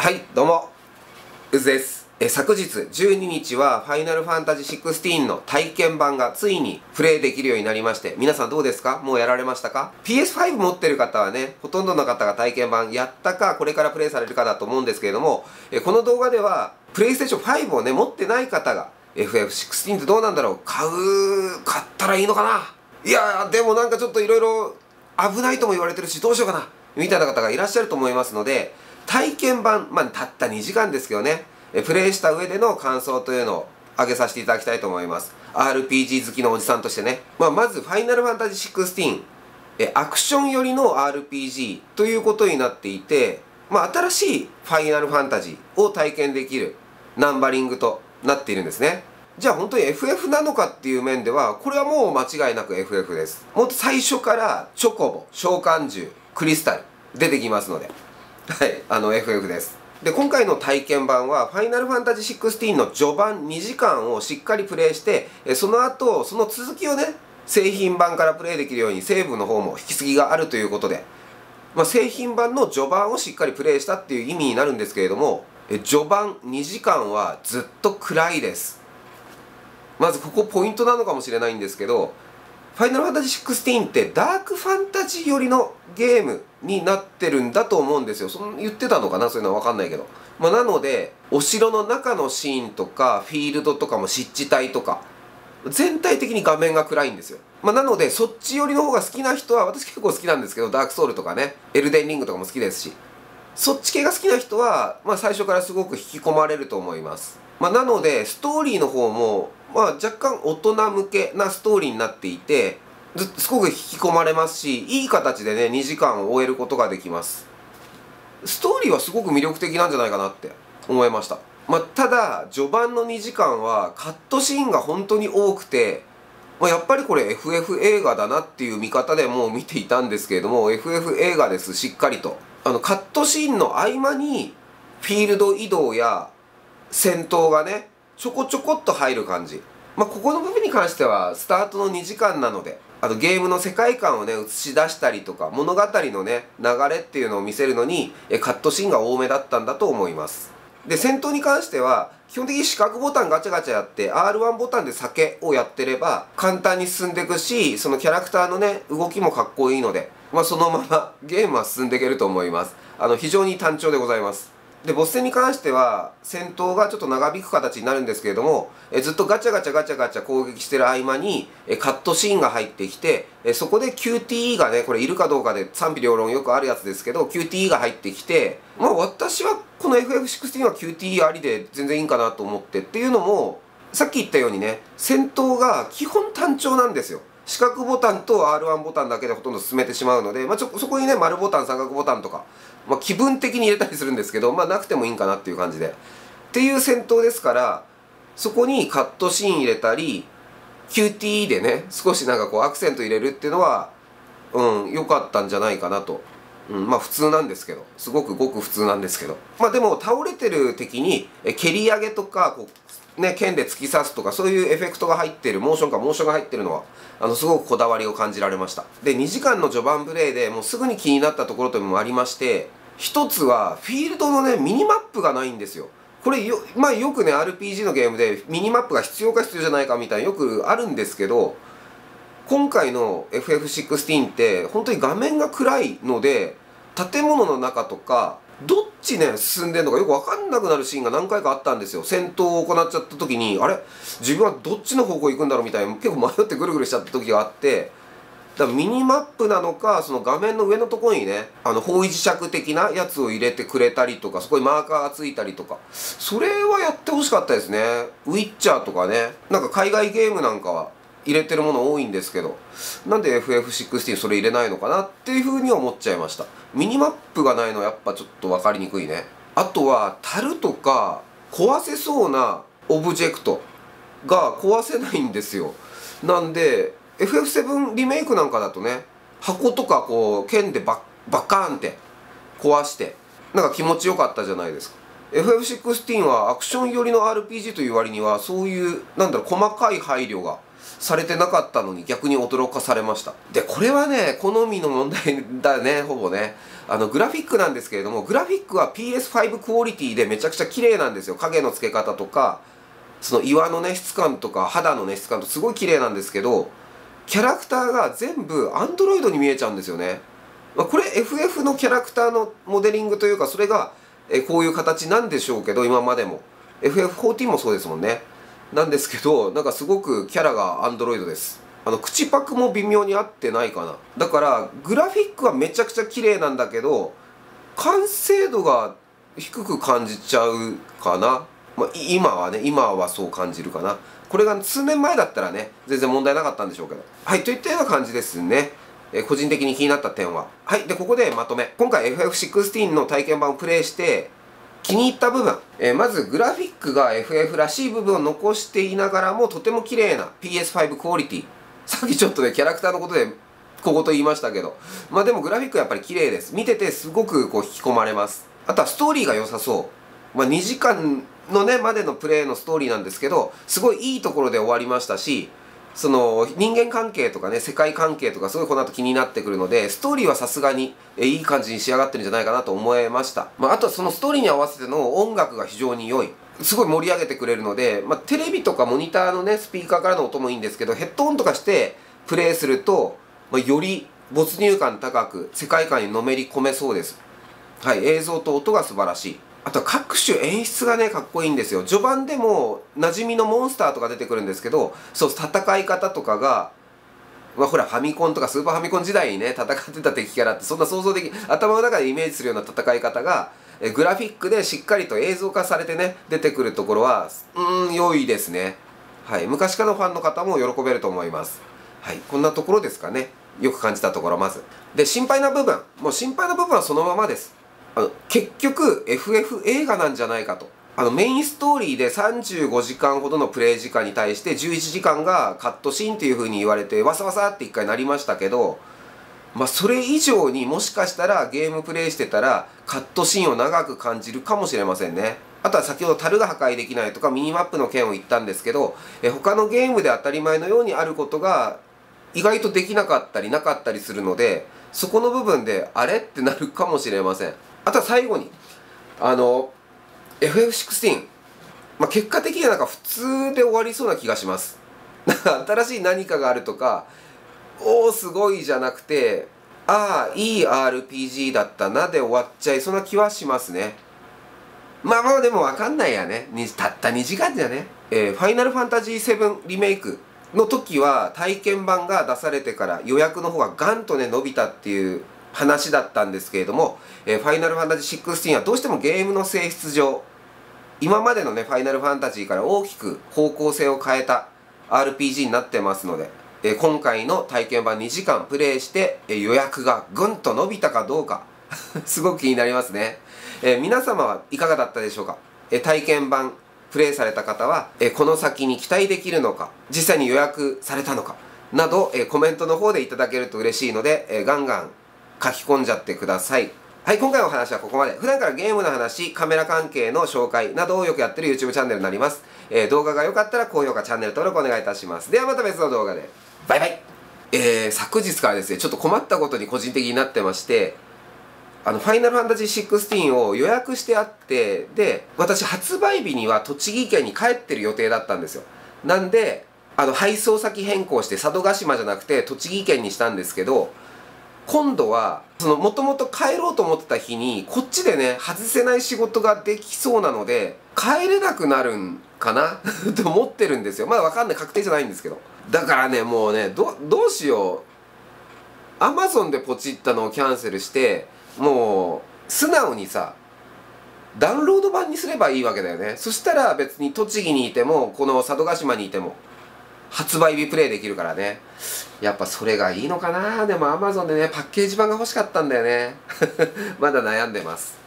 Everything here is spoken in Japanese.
はい、どうも、うずです。昨日12日はファイナルファンタジー16の体験版がついにプレイできるようになりまして、皆さんどうですか？もうやられましたか？ PS5 持ってる方はね、ほとんどの方が体験版やったか、これからプレイされるかだと思うんですけれども、この動画では、プレイステーション5をね、持ってない方が、FF16 ってどうなんだろう？買ったらいいのかな？いやー、でもなんかちょっといろいろ危ないとも言われてるし、どうしようかなみたいな方がいらっしゃると思いますので、体験版、たった2時間ですけどね、プレイした上での感想というのを上げさせていただきたいと思います。RPG 好きのおじさんとしてね。まず、ファイナルファンタジー16、アクション寄りの RPG ということになっていて、新しいファイナルファンタジーを体験できるナンバリングとなっているんですね。じゃあ本当に FF なのかっていう面では、これはもう間違いなく FF です。もっと最初からチョコボ、召喚獣、クリスタル出てきますので。はい、FF です。で、今回の体験版は、ファイナルファンタジー16の序盤2時間をしっかりプレイして、その後、その続きをね、製品版からプレイできるように、セーブの方も引き継ぎがあるということで、製品版の序盤をしっかりプレイしたっていう意味になるんですけれども、序盤2時間はずっと暗いです。まずここポイントなのかもしれないんですけど、ファイナルファンタジー16ってダークファンタジー寄りのゲームになってるんだと思うんですよ。言ってたのかな、そういうのはわかんないけど。なので、お城の中のシーンとか、フィールドとかも湿地帯とか、全体的に画面が暗いんですよ。なので、そっち寄りの方が好きな人は、私結構好きなんですけど、ダークソウルとかね、エルデンリングとかも好きですし、そっち系が好きな人は、最初からすごく引き込まれると思います。なので、ストーリーの方も、若干大人向けなストーリーになっていて、すごく引き込まれますし、いい形でね、2時間を終えることができます。ストーリーはすごく魅力的なんじゃないかなって思いました。ただ、序盤の2時間はカットシーンが本当に多くて、やっぱりこれ FF 映画だなっていう見方でもう見ていたんですけれども、FF 映画です、しっかりと。カットシーンの合間に、フィールド移動や戦闘がね、ちょこちょこっと入る感じ。ここの部分に関しては、スタートの2時間なので、ゲームの世界観をね、映し出したりとか、物語のね、流れっていうのを見せるのに、カットシーンが多めだったんだと思います。で、戦闘に関しては、基本的に四角ボタンガチャガチャやって、R1 ボタンで酒をやってれば、簡単に進んでいくし、そのキャラクターのね、動きもかっこいいので、そのままゲームは進んでいけると思います。非常に単調でございます。で、ボス戦に関しては、戦闘がちょっと長引く形になるんですけれども、ずっとガチャガチャガチャガチャ攻撃してる合間に、カットシーンが入ってきて、そこで QTE がね、これいるかどうかで賛否両論よくあるやつですけど、QTE が入ってきて、私はこの FF16 は QTE ありで全然いいんかなと思ってっていうのも、さっき言ったようにね、戦闘が基本単調なんですよ。四角ボタンと R1 ボタンだけでほとんど進めてしまうので、そこにね、丸ボタン、三角ボタンとか、気分的に入れたりするんですけど、なくてもいいんかなっていう感じで。っていう戦闘ですから、そこにカットシーン入れたり、QTE でね、少しなんかこうアクセント入れるっていうのは、良かったんじゃないかなと。普通なんですけど。すごくごく普通なんですけど。でも、倒れてる敵に、蹴り上げとか、剣で突き刺すとか、そういうエフェクトが入ってる、モーションが入ってるのは、すごくこだわりを感じられました。で、2時間の序盤プレイでもうすぐに気になったところというのもありまして、一つは、フィールドのね、ミニマップがないんですよ。これよくね、RPG のゲームでミニマップが必要か必要じゃないかみたいなよくあるんですけど、今回の FF16 って本当に画面が暗いので、建物の中とか、どっちね、進んでんのかよくわかんなくなるシーンが何回かあったんですよ。戦闘を行っちゃった時に、あれ自分はどっちの方向行くんだろうみたいな、結構迷ってぐるぐるしちゃった時があって、だからミニマップなのか、その画面の上のところにね、方位磁石的なやつを入れてくれたりとか、そこにマーカーがついたりとか、それはやってほしかったですね。ウィッチャーとかね、なんか海外ゲームなんかは入れてるもの多いんですけど、なんで FF16 それ入れないのかなっていう風に思っちゃいました。ミニマップがないのはやっぱちょっと分かりにくいね。あとは、樽とか壊せそうなオブジェクトが壊せないんですよ。なんで、FF7 リメイクなんかだとね、箱とかこう、剣でバッカーンって壊して、なんか気持ちよかったじゃないですか。FF16 はアクション寄りの RPG という割には、そういう、細かい配慮がされてなかったのに逆に驚かされました。で、これはね、好みの問題だね、ほぼね。グラフィックなんですけれども、グラフィックは PS5 クオリティでめちゃくちゃ綺麗なんですよ。影の付け方とか、その岩のね、質感とか、肌のね、質感とすごい綺麗なんですけど、キャラクターが全部 Android に見えちゃうんですよね。これ FF のキャラクターのモデリングというか、それがこういう形なんでしょうけど、今までも。FF14 もそうですもんね。なんですけど、なんかすごくキャラが Android です。口パクも微妙に合ってないかな。だから、グラフィックはめちゃくちゃ綺麗なんだけど、完成度が低く感じちゃうかな。今はそう感じるかな。これが数年前だったらね、全然問題なかったんでしょうけど。はい、といったような感じですね。個人的に気になった点は。はい、で、ここでまとめ。今回 FF16 の体験版をプレイして、気に入った部分、まずグラフィックが FF らしい部分を残していながらもとても綺麗な PS5 クオリティ。さっきちょっとね、キャラクターのことで小言言いましたけど、でもグラフィックはやっぱり綺麗です。見ててすごくこう引き込まれます。あとはストーリーが良さそう。2時間のね、までのプレイのストーリーなんですけど、すごいいいところで終わりましたし、その人間関係とかね、世界関係とかすごいこの後気になってくるので、ストーリーはさすがにいい感じに仕上がってるんじゃないかなと思いました。あとはそのストーリーに合わせての音楽が非常に良い。すごい盛り上げてくれるので、テレビとかモニターのね、スピーカーからの音もいいんですけど、ヘッドホンとかしてプレイすると、より没入感高く世界観にのめり込めそうです。はい、映像と音が素晴らしい。あとは各種演出がね、かっこいいんですよ。序盤でも馴染みのモンスターとか出てくるんですけど、そう、戦い方とかが、ほら、ファミコンとかスーパーファミコン時代にね、戦ってた敵キャラって、そんな想像でき、頭の中でイメージするような戦い方が、グラフィックでしっかりと映像化されてね、出てくるところは、良いですね。はい、昔からのファンの方も喜べると思います。はい、こんなところですかね。よく感じたところ、まず。で、心配な部分。もう心配な部分はそのままです。結局 FF 映画なんじゃないかと。メインストーリーで35時間ほどのプレイ時間に対して11時間がカットシーンっていう風に言われてわさわさって一回なりましたけど、それ以上にもしかしたらゲームプレイしてたらカットシーンを長く感じるかもしれませんね。あとは先ほど樽が破壊できないとかミニマップの件を言ったんですけど、他のゲームで当たり前のようにあることが意外とできなかったりなかったりするので、そこの部分であれってなるかもしれません。あとは最後に、FF16、結果的にはなんか普通で終わりそうな気がします。なんか新しい何かがあるとか、おーすごいじゃなくて、ああ、いい RPG だったなで終わっちゃいそうな気はしますね。でもわかんないやね。たった2時間じゃね。ファイナルファンタジー7リメイクの時は体験版が出されてから予約の方がガンとね伸びたっていう話だったんですけれども、ファイナルファンタジー16はどうしてもゲームの性質上、今までのね、ファイナルファンタジーから大きく方向性を変えた RPG になってますので、今回の体験版2時間プレイして、予約がぐんと伸びたかどうか、すごく気になりますね。皆様はいかがだったでしょうか。体験版プレイされた方は、この先に期待できるのか、実際に予約されたのか、など、コメントの方でいただけると嬉しいので、ガンガン書き込んじゃってください。はい、今回のお話はここまで。普段からゲームの話、カメラ関係の紹介などをよくやってる YouTube チャンネルになります。動画が良かったら高評価、チャンネル登録お願いいたします。ではまた別の動画で。バイバイ。昨日からですね、ちょっと困ったことに個人的になってまして、ファイナルファンタジー16を予約してあって、で、私発売日には栃木県に帰ってる予定だったんですよ。なんで、配送先変更して佐渡島じゃなくて栃木県にしたんですけど、今度は、もともと帰ろうと思ってた日に、こっちでね、外せない仕事ができそうなので、帰れなくなるんかなと思ってるんですよ。まだわかんない、確定じゃないんですけど。だからね、もうね、どうしよう。Amazon でポチったのをキャンセルして、もう、素直にさ、ダウンロード版にすればいいわけだよね。そしたら別に栃木にいても、この佐渡島にいても、発売日プレイできるからね。やっぱそれがいいのかな。でも Amazon でね、パッケージ版が欲しかったんだよね。まだ悩んでます。